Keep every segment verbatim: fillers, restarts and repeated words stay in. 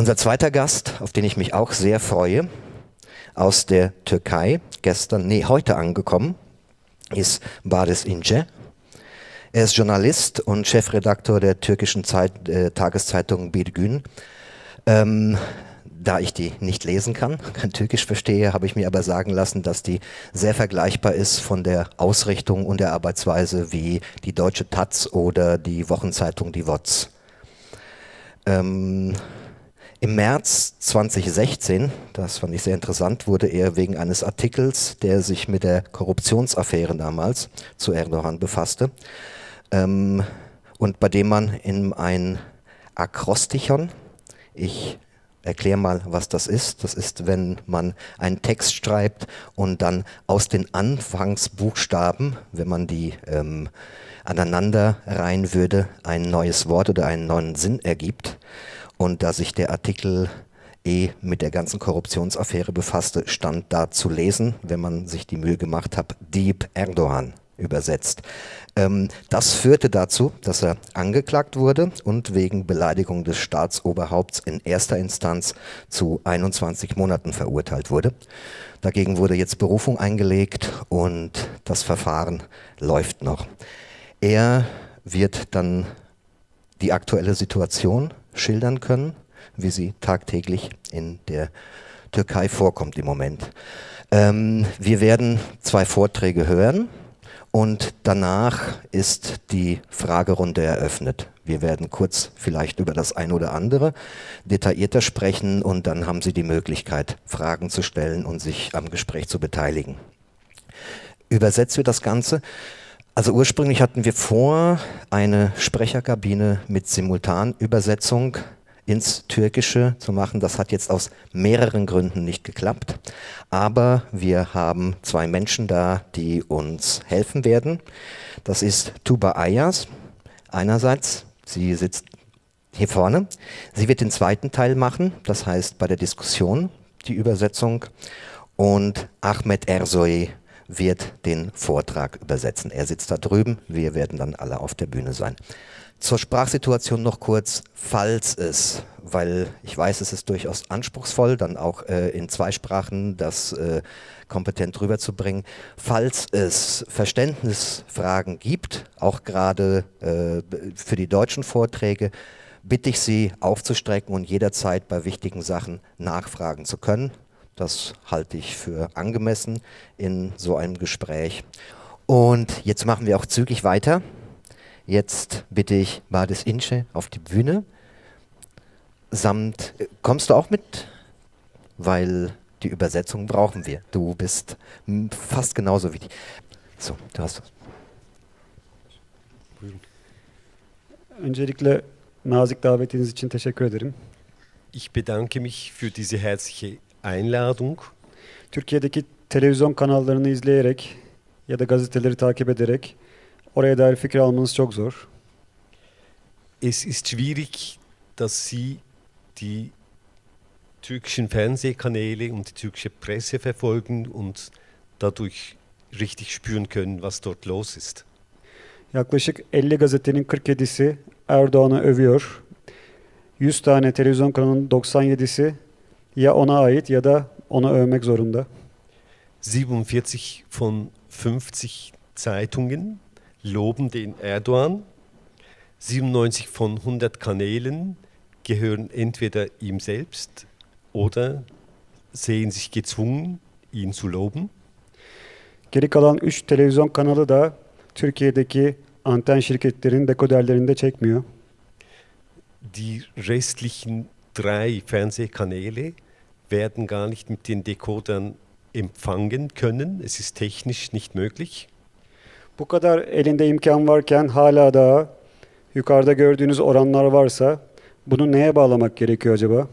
Unser zweiter Gast, auf den ich mich auch sehr freue, aus der Türkei, gestern, nee, heute angekommen, ist Barış İnce. Er ist Journalist und Chefredaktor der türkischen Zeit, äh, Tageszeitung Bir Gün. Ähm, da ich die nicht lesen kann, kein Türkisch verstehe, habe ich mir aber sagen lassen, dass die sehr vergleichbar ist von der Ausrichtung und der Arbeitsweise wie die Deutsche Taz oder die Wochenzeitung Die Woz. Ähm, Im März zweitausendsechzehn, das fand ich sehr interessant, wurde er wegen eines Artikels, der sich mit der Korruptionsaffäre damals zu Erdogan befasste, ähm, und bei dem man in ein Akrostichon, ich erkläre mal, was das ist. Das ist, wenn man einen Text schreibt und dann aus den Anfangsbuchstaben, wenn man die ähm, aneinander reihen würde, ein neues Wort oder einen neuen Sinn ergibt. Und da sich der Artikel eh mit der ganzen Korruptionsaffäre befasste, stand da zu lesen, wenn man sich die Mühe gemacht hat, Dieb Erdogan übersetzt. Ähm, das führte dazu, dass er angeklagt wurde und wegen Beleidigung des Staatsoberhaupts in erster Instanz zu einundzwanzig Monaten verurteilt wurde. Dagegen wurde jetzt Berufung eingelegt und das Verfahren läuft noch. Er wird dann die aktuelle Situation schildern können, wie sie tagtäglich in der Türkei vorkommt im Moment. Ähm, wir werden zwei Vorträge hören. Und danach ist die Fragerunde eröffnet. Wir werden kurz vielleicht über das ein oder andere detaillierter sprechen und dann haben Sie die Möglichkeit, Fragen zu stellen und sich am Gespräch zu beteiligen. Übersetzt wird das Ganze. Also ursprünglich hatten wir vor, eine Sprecherkabine mit Simultanübersetzung ins Türkische zu machen. Das hat jetzt aus mehreren Gründen nicht geklappt. Aber wir haben zwei Menschen da, die uns helfen werden. Das ist Tuba Ayaz. Einerseits, sie sitzt hier vorne. Sie wird den zweiten Teil machen, das heißt bei der Diskussion die Übersetzung. Und Ahmet Ersoy wird den Vortrag übersetzen. Er sitzt da drüben, wir werden dann alle auf der Bühne sein. Zur Sprachsituation noch kurz, falls es, weil ich weiß, es ist durchaus anspruchsvoll, dann auch äh, in zwei Sprachen das äh, kompetent rüberzubringen. Falls es Verständnisfragen gibt, auch gerade äh, für die deutschen Vorträge, bitte ich Sie aufzustrecken und jederzeit bei wichtigen Sachen nachfragen zu können. Das halte ich für angemessen in so einem Gespräch. Und jetzt machen wir auch zügig weiter. Jetzt bitte ich Barış İnce auf die Bühne. Samt, kommst du auch mit? Weil die Übersetzung brauchen wir. Du bist fast genauso wichtig. So, du hast das. Buyurun. Öncelikle nazik davetiniz için teşekkür ederim. Ich bedanke mich für diese herzliche Einladung. Türkiye'deki televizyon kanallarını izleyerek ya da gazeteleri takip ederek oraya dair fikir almanız çok zor. Es ist schwierig, dass Sie die türkischen Fernsehkanäle und die türkische Presse verfolgen und dadurch richtig spüren können, was dort los ist. Yaklaşık elli gazetenin kırk yedisi Erdoğan'ı övüyor. yüz tane televizyon kanalının doksan yedisi ya ona ait ya da ona övmek zorunda. siebenundvierzig von fünfzig Zeitungen loben den Erdoğan. siebenundneunzig von hundert Kanälen gehören entweder ihm selbst oder sehen sich gezwungen, ihn zu loben. Geri kalan üç televizyon kanalı da Türkiye'deki anten şirketlerin dekoderlerinde çekmiyor. Die restlichen drei Fernsehkanäle werden gar nicht mit den Dekodern empfangen können. Es ist technisch nicht möglich. Bu kadar elinde imkan varken hala daha yukarıda gördüğünüz oranlar varsa bunu neye bağlamak gerekiyor acaba?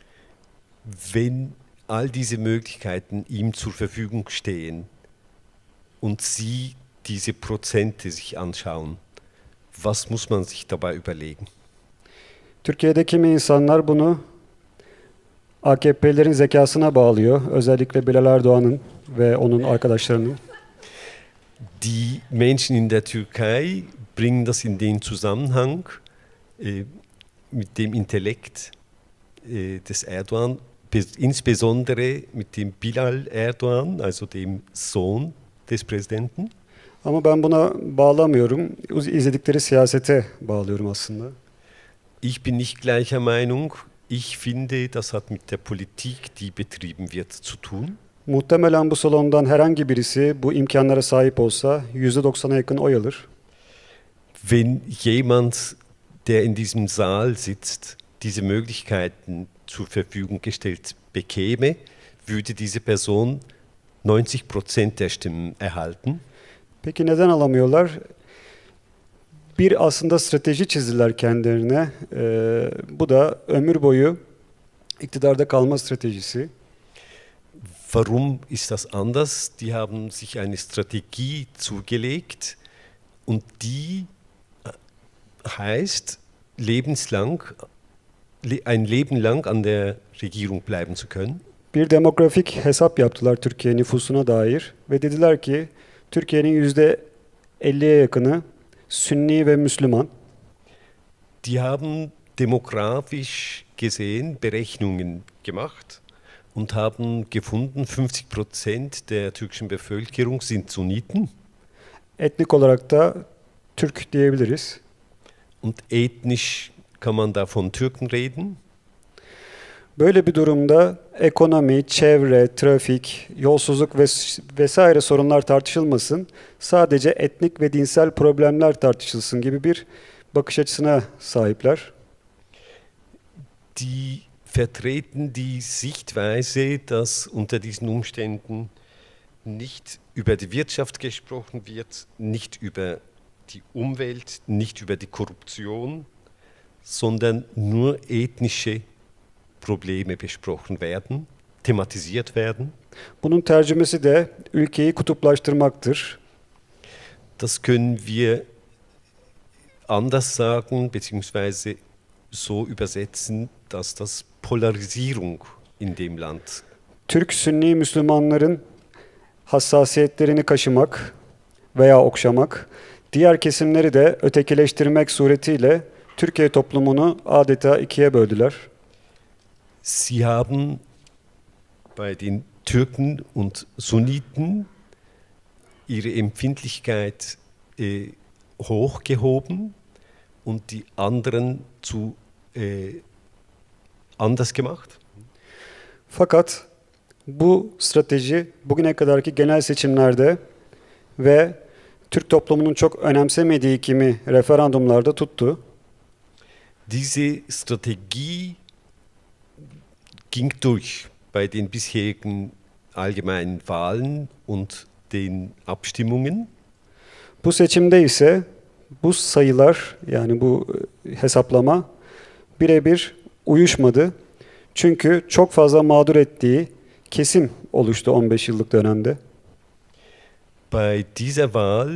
Wenn all diese Möglichkeiten ihm zur Verfügung stehen und Sie diese Prozente sich anschauen, was muss man sich dabei überlegen? Türkiye'de kimi insanlar bunu A K P'lerin zekasına bağlıyor. Özellikle Bilal Erdoğan'ın ve onun arkadaşlarının. Die Menschen in der Türkei bringen das in den Zusammenhang äh, mit dem Intellekt äh, des Erdogan, insbesondere mit dem Bilal Erdogan, also dem Sohn des Präsidenten. Ama ben buna bağlamıyorum. İzledikleri siyasete bağlıyorum aslında. Ich bin nicht gleicher Meinung. Ich finde, das hat mit der Politik, die betrieben wird, zu tun. Muhtemelen bu salondan herhangi birisi bu imkanlara sahip olsa yüzde doksana yakın oy alır. Wenn jemand, der in diesem Saal sitzt, diese Möglichkeiten zur Verfügung gestellt bekäme, würde diese Person neunzig Prozent der Stimmen erhalten. Peki neden alamıyorlar? Bir aslında strateji çizdiler kendilerine. Ee, bu da ömür boyu iktidarda kalma stratejisi. Warum ist das anders? Die haben sich eine Strategie zugelegt und die heißt, lebenslang, ein Leben lang an der Regierung bleiben zu können. Bir demografik hesap yaptılar Türkiye nüfusuna dair ve dediler ki Türkiye'nin yüzde elliye yakını Sünni ve Müslüman. Die haben demografisch gesehen Berechnungen gemacht und haben gefunden, fünfzig Prozent der türkischen Bevölkerung sind Sunniten. Etnik olarak da Türk diyebiliriz. Und ethnisch kann man da von Türken reden. Böyle bir durumda ekonomi, çevre, trafik, yolsuzluk ves- vesaire sorunlar tartışılmasın, sadece etnik ve dinsel problemler tartışılsın gibi bir bakış açısına sahipler. Die vertreten die Sichtweise, dass unter diesen Umständen nicht über die Wirtschaft gesprochen wird, nicht über die Umwelt, nicht über die Korruption, sondern nur ethnische Probleme besprochen werden, thematisiert werden. Bunun tercümesi de ülkeyi kutuplaştırmaktır. Das können wir anders sagen, beziehungsweise so übersetzen, dass das Polarisierung in dem Land. Türk Sünni Müslümanların hassasiyetlerini kaşımak veya okşamak, diğer kesimleri de ötekileştirmek suretiyle Türkiye toplumunu adeta ikiye böldüler. Sie haben bei den Türken und Sunniten ihre Empfindlichkeit äh, hochgehoben und die anderen zu äh, anders gemacht. Fakat bu strateji bugüne kadarki genel seçimlerde ve Türk toplumunun çok önemsemediği kimi referandumlarda tuttu. Diese Strategie ging durch bei den bisherigen allgemeinen Wahlen und den Abstimmungen. Bu seçimde ise bu sayılar, yani bu hesaplama birebir uyuşmadı. Çünkü çok fazla mağdur ettiği kesim oluştu on beş yıllık dönemde. Bei dieser Wahl,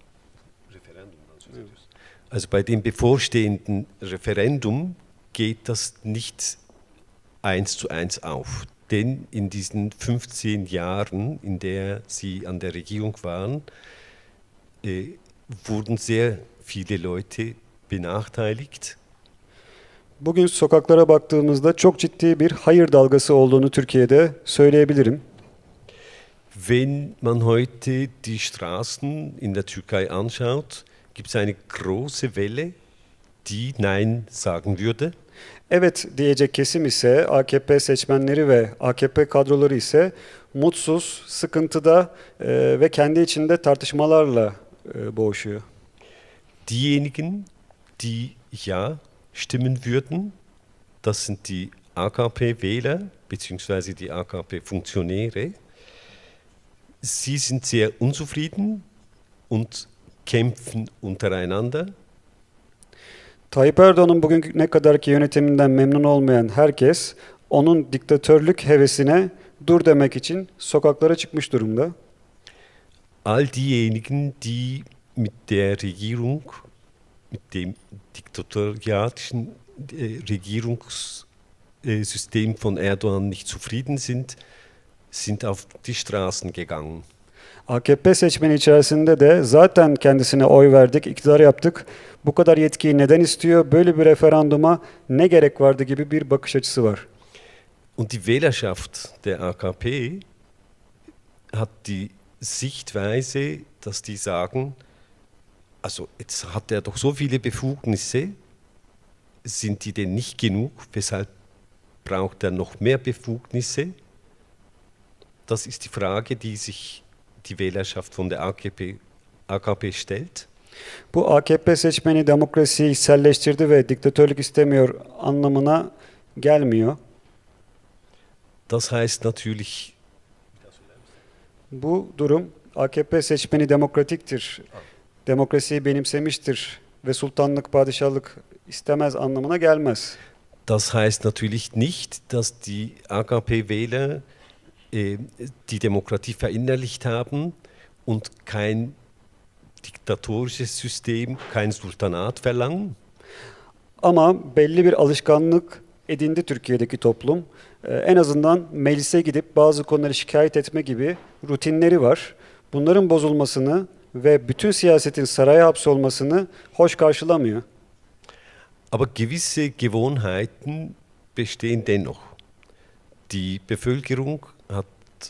also bei dem bevorstehenden Referendum, geht das nicht eins zu eins auf. Denn in diesen fünfzehn Jahren, in der sie an der Regierung waren, äh, wurden sehr viele Leute benachteiligt. Bugün sokaklara baktığımızda çok ciddi bir hayır dalgası olduğunu Türkiye'de söyleyebilirim. Wenn man heute die Straßen in der Türkei anschaut, gibt es eine große Welle, die Nein sagen würde. Evet diyecek kesim ise A K P seçmenleri ve A K P kadroları ise mutsuz, sıkıntıda e, ve kendi içinde tartışmalarla e, boğuşuyor. Diejenigen, die Ja stimmen würden, das sind die A K P-Wähler bzw. die A K P-Funktionäre. Sie sind sehr unzufrieden und kämpfen untereinander. Tayyip Erdoğan'ın bugüne kadarki yönetiminden memnun olmayan herkes onun diktatörlük hevesine dur demek için sokaklara çıkmış durumda. All diejenigen, die mit der Regierung, mit dem diktatoriatischen äh, Regierungssystem von Erdogan nicht zufrieden sind, sind auf die Straßen gegangen. A K P seçmeni içerisinde de zaten kendisine oy verdik, iktidar yaptık, bu kadar yetkiyi neden istiyor, böyle bir referanduma ne gerek vardı gibi bir bakış açısı var. Und die Wählerschaft der A K P hat die Sichtweise, dass die sagen, also jetzt hat er doch so viele Befugnisse, sind die denn nicht genug, weshalb braucht er noch mehr Befugnisse? Das ist die Frage, die sich die Wählerschaft von der A K P, A K P stellt. Bu A K P seçmeni demokrasiyi içselleştirdi ve diktatörlük istemiyor anlamına gelmiyor. Das heißt natürlich, bu durum A K P seçmeni demokratiktir, demokrasiyi benimsemiştir ve sultanlık, padişahlık istemez anlamına gelmez. Das heißt natürlich nicht, dass die A K P-Wähler äh, die Demokratie verinnerlicht haben und kein diktatorisches System, kein Sultanat verlangen. Ama belli bir alışkanlık edindi Türkiye'deki toplum. Ee, en azından meclise gidip bazı konuları şikayet etme gibi rutinleri var. Bunların bozulmasını ve bütün siyasetin saraya hapsolmasını hoş karşılamıyor. Aber gewisse Gewohnheiten bestehen dennoch. Die Bevölkerung hat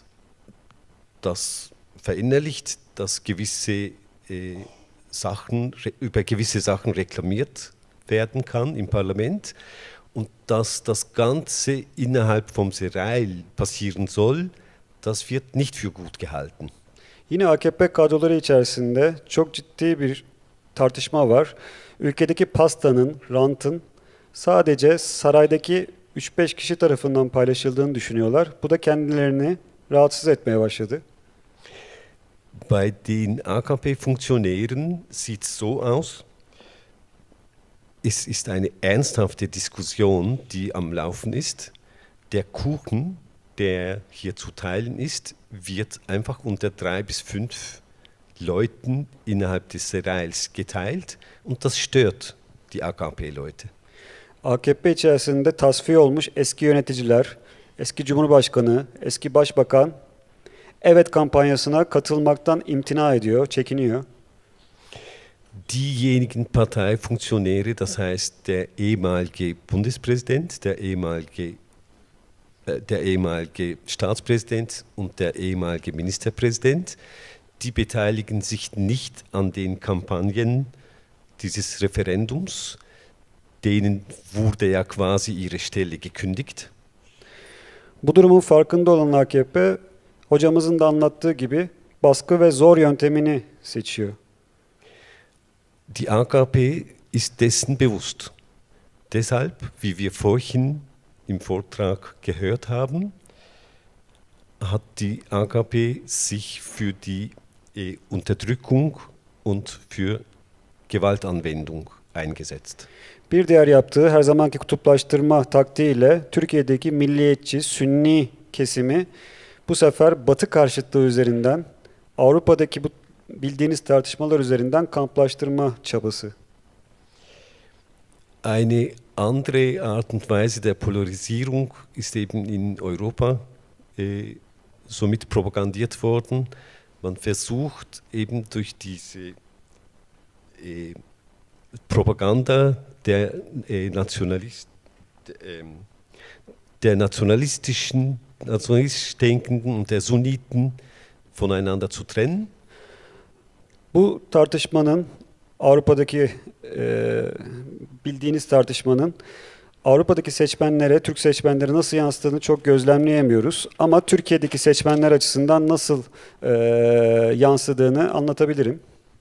das verinnerlicht, dass gewisse äh, Sachen, über gewisse Sachen reklamiert werden kann im Parlament und dass das Ganze innerhalb vom Serail passieren soll, das wird nicht für gut gehalten. Yine A K P kadroları içerisinde çok ciddi bir tartışma var. Ülkedeki pastanın, rantın sadece saraydaki üç beş kişi tarafından paylaşıldığını düşünüyorlar. Bu da kendilerini rahatsız etmeye başladı. Bei den A K P-Funktionären sieht es so aus, es ist eine ernsthafte Diskussion, die am Laufen ist. Der Kuchen, der hier zu teilen ist, wird einfach unter drei bis fünf Leuten innerhalb des Serails geteilt und das stört die A K P-Leute. A K P içerisinde tasfiye olmuş eski yöneticiler, eski Cumhurbaşkanı, eski Başbakan evet kampanyasına katılmaktan imtina ediyor, çekiniyor. Diejenigen Parteifunktionäre, das heißt der ehemalige Bundespräsident, der ehemalige, äh, der ehemalige Staatspräsident und der ehemalige Ministerpräsident, die beteiligen sich nicht an den Kampagnen dieses Referendums. Denen wurde ja quasi ihre Stelle gekündigt. Bu durumun farkında olan A K P, hocamızın da anlattığı gibi baskı ve zor yöntemini seçiyor. Die A K P ist dessen bewusst. Deshalb, wie wir vorhin im Vortrag gehört haben, hat die A K P sich für die äh, Unterdrückung und für Gewaltanwendung eingesetzt. Bir diğer yaptığı her zamanki kutuplaştırma taktiğiyle Türkiye'deki milliyetçi, Sünni kesimi bu sefer Batı karşıtlığı üzerinden, Avrupa'daki bu bildiğiniz tartışmalar üzerinden kamplaştırma çabası. Eine andere Art und Weise der Polarisierung ist eben in Europa äh, somit propagandiert worden. Man versucht eben durch diese äh, Propaganda der, äh, Nationalist, äh, der nationalistischen, nationalistisch denkenden und der Sunniten voneinander zu trennen. Bu tartışmanın Avrupa'daki e, bildiğiniz tartışmanın Avrupa'daki seçmenlere, Türk seçmenlere nasıl yansıttığını çok gözlemleyemiyoruz. Ama Türkiye'deki seçmenler açısından nasıl e, yansıdığını anlatabilirim.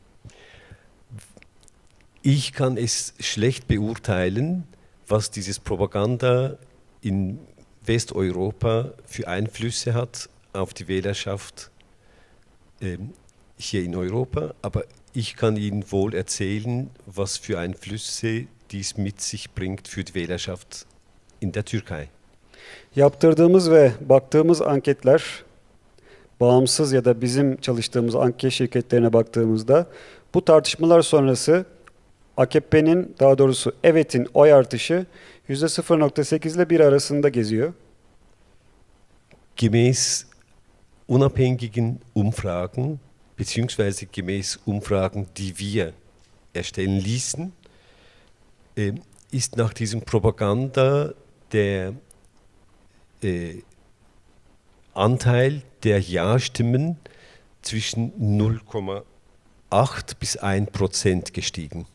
Ich kann es schlecht beurteilen, was dieses Propaganda in Westeuropa für Einflüsse hat auf die Wählerschaft äh, hier in Europa, aber ich kann Ihnen wohl erzählen, was für Einflüsse dies mit sich bringt für die Wählerschaft in der Türkei. Yaptırdığımız ve baktığımız anketler, bağımsız ya da bizim çalıştığımız anket şirketlerine baktığımızda bu tartışmalar sonrası A K P'nin, daha doğrusu EVET'in oy artışı yüzde sıfır nokta sekiz ile bir arasında geziyor. Gemäß unabhängigen Umfragen beziehungsweise gemäß Umfragen, die wir erstellen ließen, äh, ist nach diesem Propaganda der äh, Anteil der Ja-Stimmen zwischen null Komma acht bis ein Prozent gestiegen.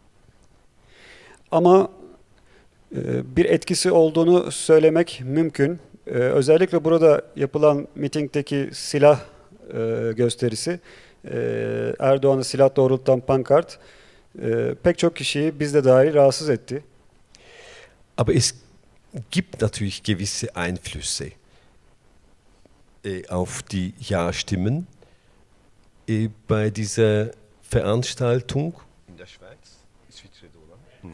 Ama e, bir etkisi olduğunu söylemek mümkün. E, özellikle burada yapılan mitingdeki silah e, gösterisi, e, Erdoğan'ı silah doğrultan pankart e, pek çok kişiyi, biz de dahil, rahatsız etti. Aber es gibt natürlich gewisse Einflüsse äh, auf die Ja-Stimmen äh, bei dieser Veranstaltung. In der Schweiz ist hm.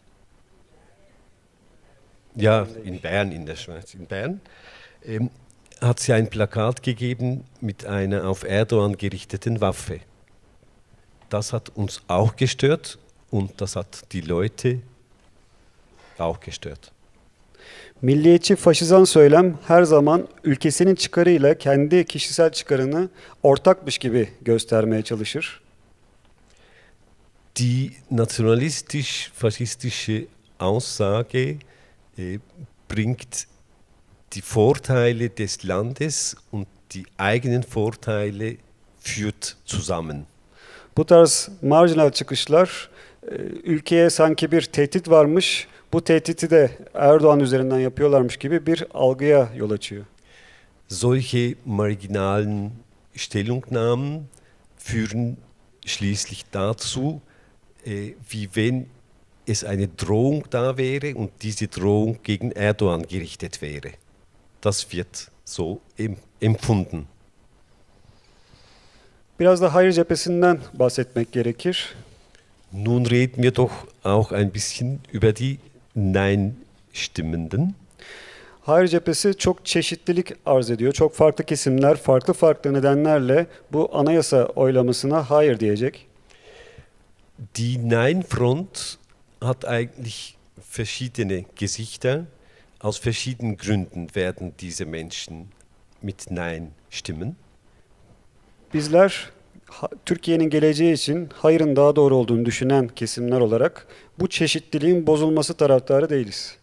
Ja, in Bern, in der Schweiz, in Bern, ähm, hat es ja ein Plakat gegeben mit einer auf Erdogan gerichteten Waffe. Das hat uns auch gestört und das hat die Leute auch gestört. Milliyetçi faşizan söylem her zaman ülkesinin çıkarıyla kendi kişisel çıkarını ortakmış gibi göstermeye çalışır. Die nationalistisch-faschistische Aussage äh, bringt die Vorteile des Landes und die eigenen Vorteile führt zusammen. Bu tarz marjinal çıkışlar e, ülkeye sanki bir tehdit varmış, bu tehdidi de Erdoğan üzerinden yapıyorlarmış gibi bir algıya yol açıyor. Solche marginalen Stellungnahmen führen schließlich dazu, äh, wie wenn es eine Drohung da wäre und diese Drohung gegen Erdogan gerichtet wäre. Das wird so em- empfunden. Biraz da hayır cephesinden bahsetmek gerekir. Nun reden wir doch auch ein bisschen über die Nein-Stimmenden. Hayır cephesi çok çeşitlilik arz ediyor. Çok farklı kesimler farklı farklı nedenlerle bu anayasa oylamasına hayır diyecek. Die Nein-Front hat eigentlich verschiedene Gesichter. Aus verschiedenen Gründen werden diese Menschen mit Nein stimmen. Bizler ha- Türkiye'nin geleceği için hayırın daha doğru olduğunu düşünen kesimler olarak bu çeşitliliğin bozulması taraftarı değiliz.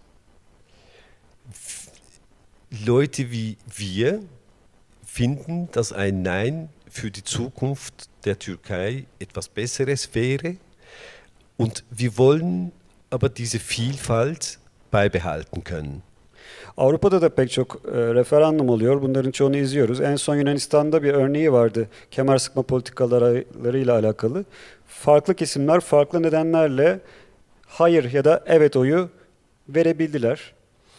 Leute wie wir finden, dass ein Nein für die Zukunft der Türkei etwas Besseres wäre und wir wollen aber diese Vielfalt beibehalten können. Avrupa'da da pek çok e, referandum oluyor. Bunların çoğunu izliyoruz. En son Yunanistan'da bir örneği vardı. Kemer sıkma politikalarıyla alakalı. Farklı kesimler farklı nedenlerle hayır ya da evet oyu verebildiler.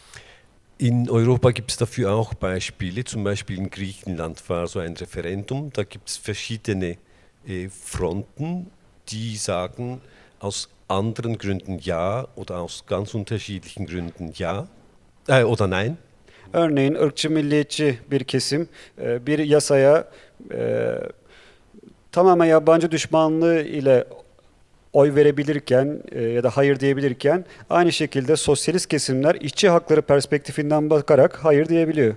In Europa gibt es dafür auch Beispiele, zum Beispiel in Griechenland war so ein Referendum, da gibt es verschiedene äh, Fronten, die sagen aus anderen Gründen ja oder aus ganz unterschiedlichen Gründen ja äh, oder nein. Örneğin ırkçı milliyetçi bir kesim e, bir yasaya e, tamamen yabancı düşmanlığı ile oy verebilirken e, ya da hayır diyebilirken aynı şekilde sosyalist kesimler işçi hakları perspektifinden bakarak hayır diyebiliyor.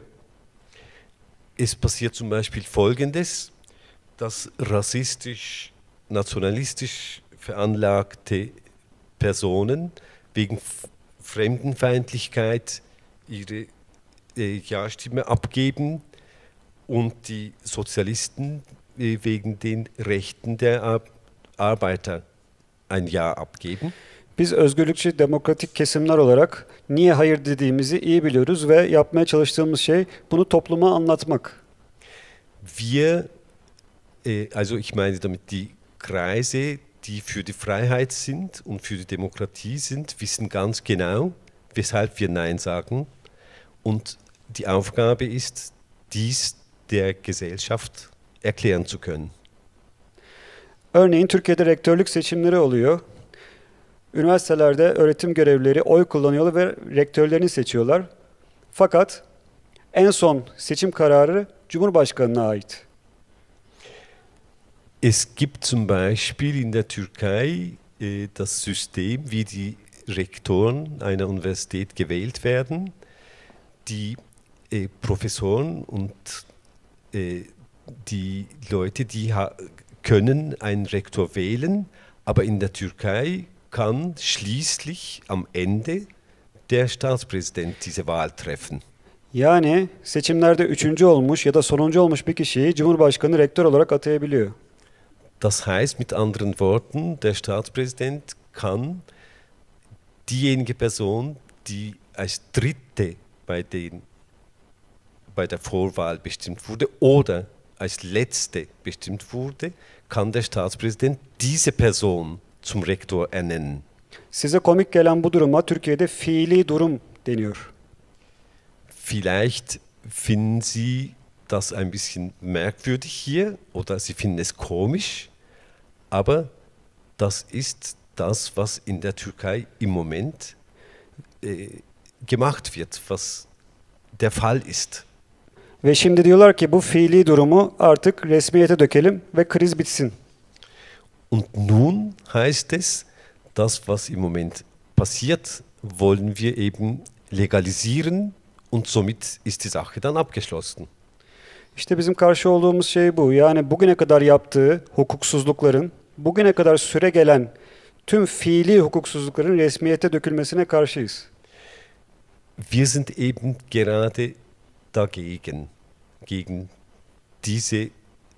Es passiert zum Beispiel Folgendes, dass rassistisch, nationalistisch veranlagte Personen wegen F- Fremdenfeindlichkeit ihre äh, Ja-Stimme abgeben und die Sozialisten äh, wegen den Rechten der Ar- Arbeiter ein Ja abgeben. Biz özgürlükçü demokratik kesimler olarak niye hayır dediğimizi iyi biliyoruz ve yapmaya çalıştığımız şey bunu topluma anlatmak. Wir, äh, also ich meine damit die Kreise, die für die Freiheit sind und für die Demokratie sind, wissen ganz genau, weshalb wir Nein sagen. Und die Aufgabe ist, dies der Gesellschaft erklären zu können. Örneğin Türkiye'de rektörlük seçimleri oluyor. Üniversitelerde öğretim görevlileri oy kullanıyorlar ve rektörlerini seçiyorlar. Fakat en son seçim kararı Cumhurbaşkanı'na ait. Es gibt zum Beispiel in der Türkei äh, das System, wie die Rektoren einer Universität gewählt werden. Die äh, Professoren und äh, die Leute, die können einen Rektor wählen, aber in der Türkei kann schließlich am Ende der Staatspräsident diese Wahl treffen. Yani seçimlerde üçüncü olmuş ya da sonuncu olmuş bir kişiyi Cumhurbaşkanı rektör olarak atayabiliyor. Das heißt mit anderen Worten, der Staatspräsident kann diejenige Person, die als Dritte bei, den, bei der Vorwahl bestimmt wurde oder als Letzte bestimmt wurde, kann der Staatspräsident diese Person zum Rektor ernennen. Size komik gelen bu duruma Türkiye'de fiili durum deniyor. Vielleicht finden Sie das ein bisschen merkwürdig hier oder Sie finden es komisch, aber das ist das, was in der Türkei im Moment äh, gemacht wird, was der Fall ist. Ve şimdi diyorlar ki bu fiili durumu artık resmiyete dökelim ve kriz bitsin. Und nun heißt es, das, was im Moment passiert, wollen wir eben legalisieren und somit ist die Sache dann abgeschlossen. İşte bizim karşı olduğumuz şey bu. Yani bugüne kadar yaptığı hukuksuzlukların, bugüne kadar süre gelen tüm fiili hukuksuzlukların resmiyete dökülmesine karşıyız. Wir sind eben gerade dagegen, gegen diese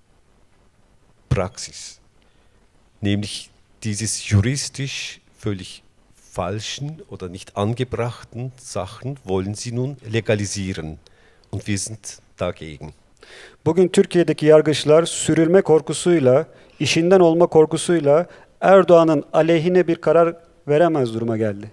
Praxis, nämlich dieses juristisch völlig falschen oder nicht angebrachten Sachen wollen sie nun legalisieren und wir sind dagegen. Bugün Türkiye'deki yargıçlar sürülme korkusuyla, işinden olma korkusuyla Erdoğan'ın aleyhine bir karar veremez duruma geldi.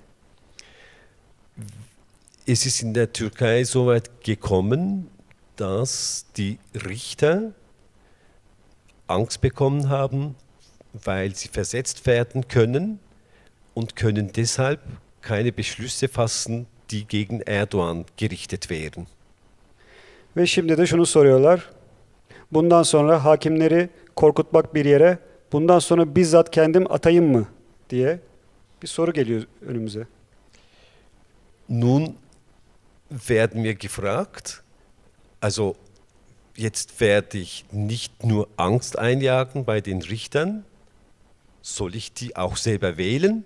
Es ist in der Türkei so weit gekommen, dass die Richter Angst bekommen haben, weil sie versetzt werden können und können deshalb keine Beschlüsse fassen, die gegen Erdoğan gerichtet wären. Ve şimdi de şunu soruyorlar. Bundan sonra hakimleri korkutmak bir yere, bundan sonra bizzat kendim atayım mı diye bir soru geliyor önümüze. Nun werden wir gefragt, also jetzt werde ich nicht nur Angst einjagen bei den Richtern, soll ich die auch selber wählen?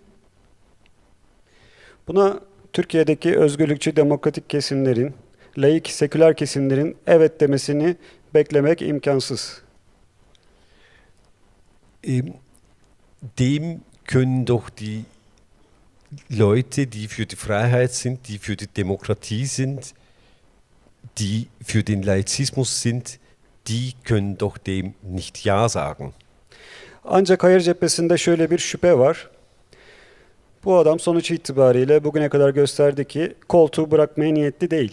Buna Türkiye'deki özgürlükçü demokratik kesimlerin, laik seküler kesimlerin evet demesini beklemek imkansız. Dem können doch die Leute, die für die Freiheit sind, die für die Demokratie sind, die für den Laizismus sind, die können doch dem nicht Ja sagen. Ancak hayır cephesinde şöyle bir şüphe var. Bu adam sonuç itibariyle bugüne kadar gösterdi ki koltuğu bırakmaya niyetli değil.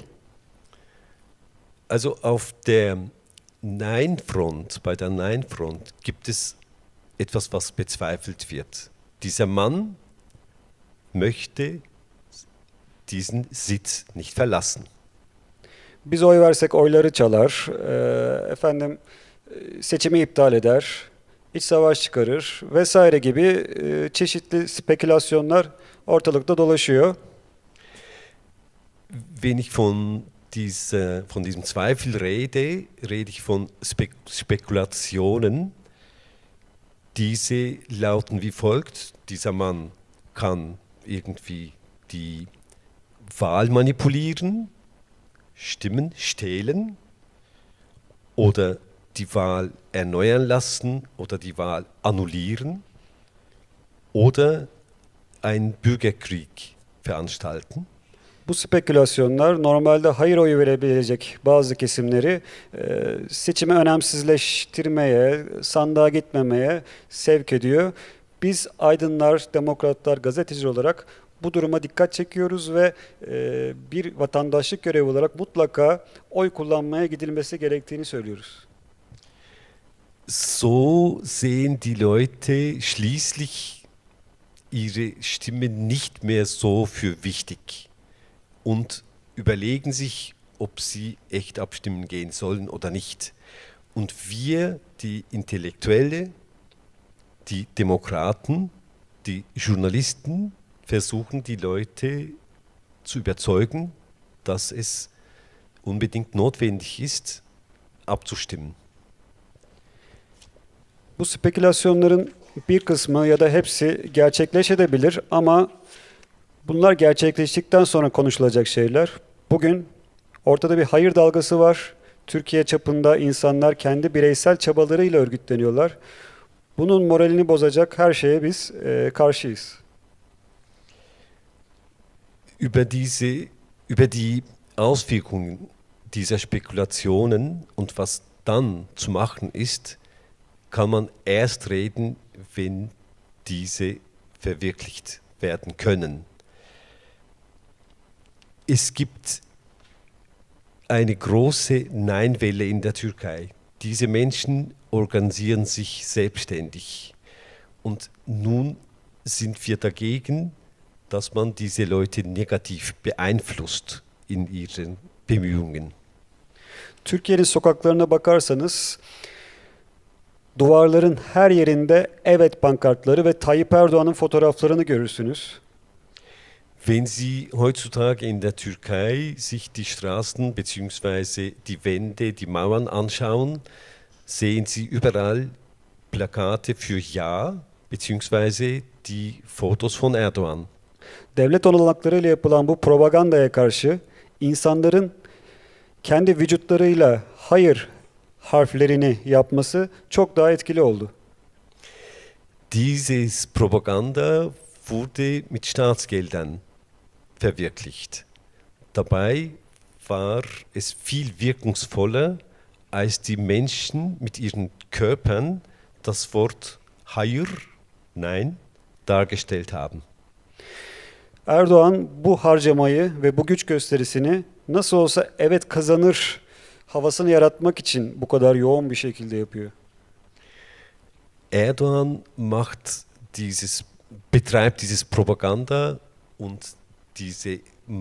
Also auf der Nein-Front, bei der Nein-Front gibt es etwas, was bezweifelt wird. Dieser Mann möchte diesen Sitz nicht verlassen. Biz oy versek oyları çalar, e, efendim seçimi iptal eder, iç savaş çıkarır vesaire gibi e, çeşitli spekülasyonlar ortalıkta dolaşıyor. Wenn ich von dieser, von diesem Zweifel rede, rede ich von Spe Spekulationen. Diese lauten wie folgt: Dieser Mann kann irgendwie die Wahl manipulieren, Stimmen stehlen oder die Wahl erneuern lassen oder die Wahl annullieren oder einen Bürgerkrieg veranstalten. Bu spekülasyonlar normalde hayır oyu verebilecek bazı kesimleri e, seçimi önemsizleştirmeye, sandığa gitmemeye sevk ediyor. Biz aydınlar, demokratlar, gazeteciler olarak bu duruma dikkat çekiyoruz ve e, bir vatandaşlık görevi olarak mutlaka oy kullanmaya gidilmesi gerektiğini söylüyoruz. So sehen die Leute schließlich ihre Stimme nicht mehr so für wichtig und überlegen sich, ob sie echt abstimmen gehen sollen oder nicht. Und wir, die Intellektuelle, die Demokraten, die Journalisten, versuchen die Leute zu überzeugen, dass es unbedingt notwendig ist, abzustimmen. Bu spekülasyonların bir kısmı ya da hepsi gerçekleşebilir ama bunlar gerçekleştikten sonra konuşulacak şeyler. Bugün ortada bir hayır dalgası var. Türkiye çapında insanlar kendi bireysel çabalarıyla örgütleniyorlar. Bunun moralini bozacak her şeye biz e, karşıyız. Über diese, über die Auswirkungen dieser Spekulationen und was dann zu machen ist, kann man erst reden, wenn diese verwirklicht werden können. Es gibt eine große Nein-Welle in der Türkei. Diese Menschen organisieren sich selbstständig. Und nun sind wir dagegen, dass man diese Leute negativ beeinflusst in ihren Bemühungen. Türkiye'nin sokaklarına bakarsanız duvarların her yerinde evet pankartları ve Tayyip Erdoğan'ın fotoğraflarını görürsünüz. Wenn Sie heutzutage in der Türkei sich die Straßen bzw. die Wände, die Mauern anschauen, sehen Sie überall Plakate für Ja bzw. die Fotos von Erdoğan. Devlet olanaklarıyla yapılan bu propagandaya karşı insanların kendi vücutlarıyla hayır harflerini yapması çok daha etkili oldu. Dieses Propaganda wurde mit Staatsgeldern verwirklicht. Dabei war es viel wirkungsvoller, als die Menschen mit ihren Körpern das Wort Hayır, Nein, dargestellt haben. Erdoğan bu harcamayı ve bu güç gösterisini nasıl olsa evet kazanır havasını yaratmak için bu kadar yoğun bir şekilde yapıyor. Erdoğan macht dieses, betreibt dieses Propaganda und diese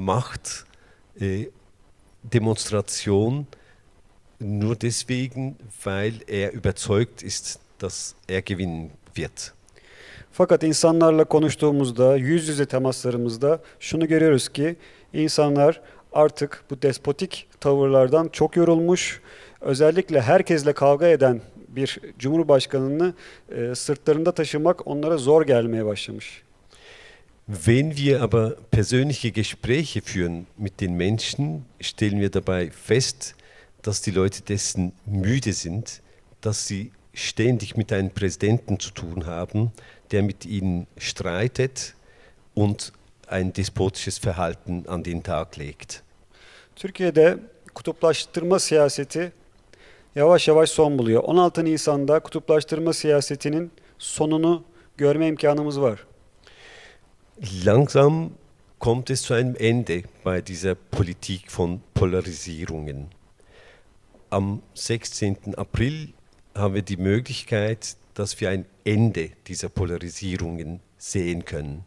Machtdemonstration äh, nur deswegen, weil er überzeugt ist, dass er gewinnen wird. Fakat insanlarla konuştuğumuzda, yüz yüze temaslarımızda şunu görüyoruz ki insanlar artık bu despotik tavırlardan çok yorulmuş. Özellikle herkesle kavga eden bir cumhurbaşkanını e, sırtlarında taşımak onlara zor gelmeye başlamış. Wenn wir aber persönliche Gespräche führen mit den Menschen, stellen wir dabei fest, dass die Leute dessen müde sind, dass sie ständig mit einem Präsidenten zu tun haben, der mit ihnen streitet und ein despotisches Verhalten an den Tag legt. Türkiye'de kutuplaştırma siyaseti yavaş yavaş son buluyor. on altı Nisan'da kutuplaştırma siyasetinin sonunu görme imkanımız var. Langsam kommt es zu einem Ende bei dieser Politik von Polarisierungen. Am sechzehnten April haben wir die Möglichkeit, dass wir ein Ende dieser Polarisierungen sehen können.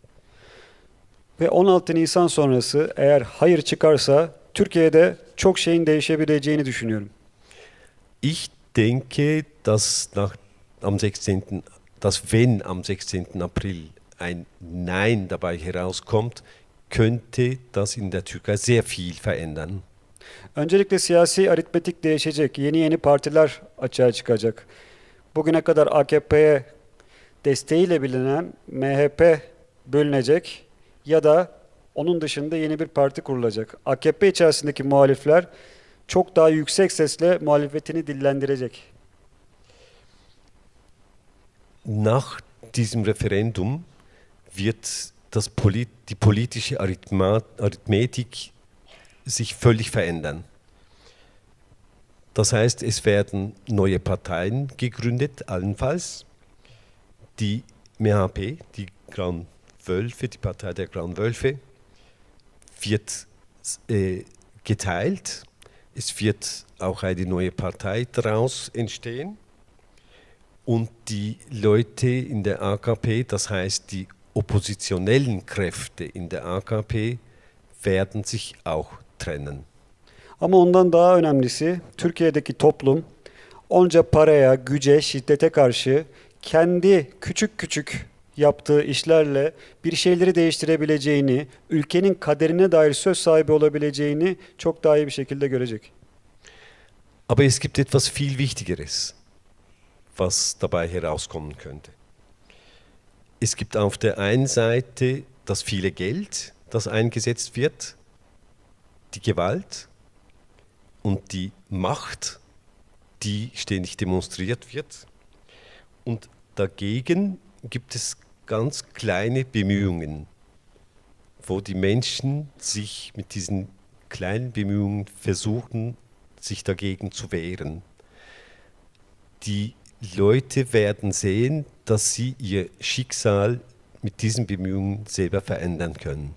Ve on altı Nisan sonrası eğer hayır çıkarsa Türkiye'de çok şeyin değişebileceğini düşünüyorum. Ich denke, dass nach am sechzehnten dass wenn am sechzehnten April ein Nein dabei herauskommt, könnte das in der Türkei sehr viel verändern. Öncelikle siyasi aritmetik değişecek, yeni yeni partiler açığa çıkacak. Bugüne kadar A K P'ye desteğiyle bilinen M H P bölünecek ya da onun dışında yeni bir parti kurulacak. A K P içerisindeki muhalifler çok daha yüksek sesle muhalefetini dillendirecek. Nach diesem Referendum wird das Polit die politische Arithmetik sich völlig verändern. Das heißt, es werden neue Parteien gegründet, allenfalls. Die M H P, die Grauen Wölfe, die Partei der Grauen Wölfe, wird äh, geteilt. Es wird auch eine neue Partei daraus entstehen. Und die Leute in der A K P, das heißt die oppositionellen Kräfte in der A K P, werden sich auch trennen. Ama ondan daha önemlisi Türkiye'deki toplum onca paraya, güce, şiddete karşı kendi küçük küçük yaptığı işlerle bir şeyleri değiştirebileceğini, ülkenin kaderine dair söz sahibi olabileceğini çok daha iyi bir şekilde görecek. Aber es gibt etwas viel Wichtigeres. was dabei herauskommen könnte. Es gibt auf der einen Seite das viele Geld, das eingesetzt wird, die Gewalt und die Macht, die ständig demonstriert wird. Und dagegen gibt es ganz kleine Bemühungen, wo die Menschen sich mit diesen kleinen Bemühungen versuchen, sich dagegen zu wehren. Die Leute werden sehen, dass sie ihr Schicksal mit diesen Bemühungen selber verändern können.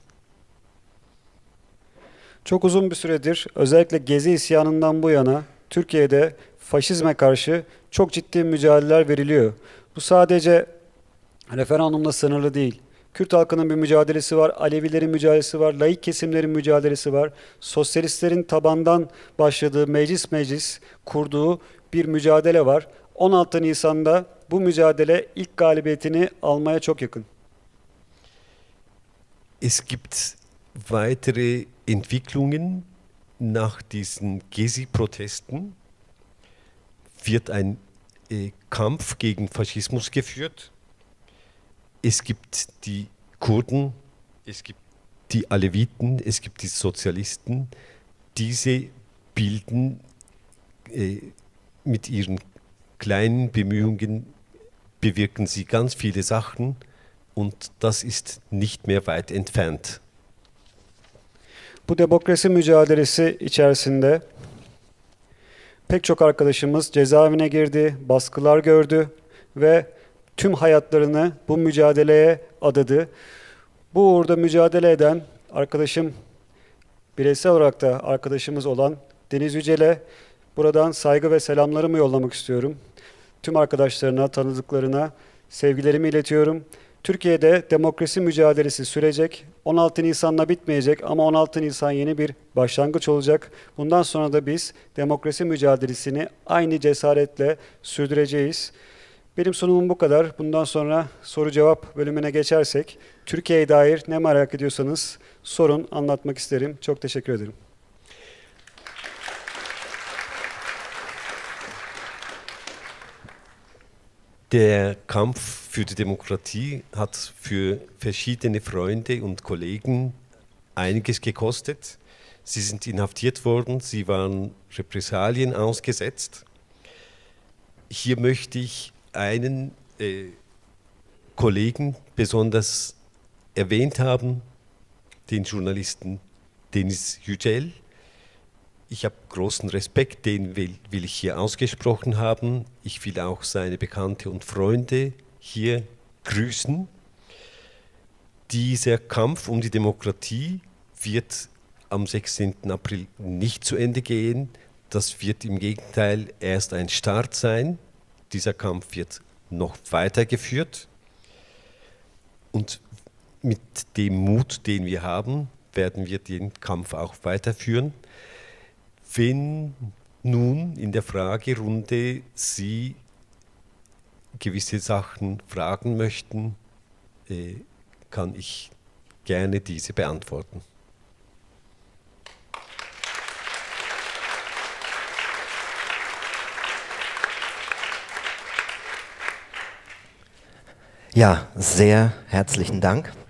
Çok uzun bir süredir özellikle Gezi isyanından bu yana Türkiye'de faşizme karşı çok ciddi mücadeleler veriliyor. Bu sadece referandumla sınırlı değil. Kürt halkının bir mücadelesi var, Alevilerin mücadelesi var, laik kesimlerin mücadelesi var. Sosyalistlerin tabandan başladığı meclis meclis kurduğu bir mücadele var. on altı Nisan'da bu mücadele ilk galibiyetini almaya çok yakın. Es gibt weitere Entwicklungen nach diesen Gezi-Protesten. Wird ein äh, Kampf gegen Faschismus geführt. Es gibt die Kurden, es gibt die Aleviten, es gibt die Sozialisten. Diese bilden äh, mit ihren kleinen Bemühungen, bewirken sie ganz viele Sachen und das ist nicht mehr weit entfernt. Bu demokrasi mücadelesi içerisinde pek çok arkadaşımız cezaevine girdi, baskılar gördü ve tüm hayatlarını bu mücadeleye adadı. Bu uğurda mücadele eden arkadaşım, bireysel olarak da arkadaşımız olan Deniz Yücel'e buradan saygı ve selamlarımı yollamak istiyorum. Tüm arkadaşlarına, tanıdıklarına sevgilerimi iletiyorum. Türkiye'de demokrasi mücadelesi sürecek. on altı Nisan'la bitmeyecek ama on altı Nisan yeni bir başlangıç olacak. Bundan sonra da biz demokrasi mücadelesini aynı cesaretle sürdüreceğiz. Benim sunumum bu kadar. Bundan sonra soru cevap bölümüne geçersek, Türkiye'ye dair ne merak ediyorsanız sorun, anlatmak isterim. Çok teşekkür ederim. Der Kampf für die Demokratie hat für verschiedene Freunde und Kollegen einiges gekostet. Sie sind inhaftiert worden, sie waren Repressalien ausgesetzt. Hier möchte ich einen äh, Kollegen besonders erwähnt haben, den Journalisten Deniz Yücel. Ich habe großen Respekt, den will, will ich hier ausgesprochen haben. Ich will auch seine Bekannte und Freunde hier grüßen. Dieser Kampf um die Demokratie wird am sechzehnten April nicht zu Ende gehen. Das wird im Gegenteil erst ein Start sein. Dieser Kampf wird noch weitergeführt. Und mit dem Mut, den wir haben, werden wir den Kampf auch weiterführen. Wenn nun in der Fragerunde Sie gewisse Sachen fragen möchten, äh, kann ich gerne diese beantworten. Ja, sehr herzlichen Dank.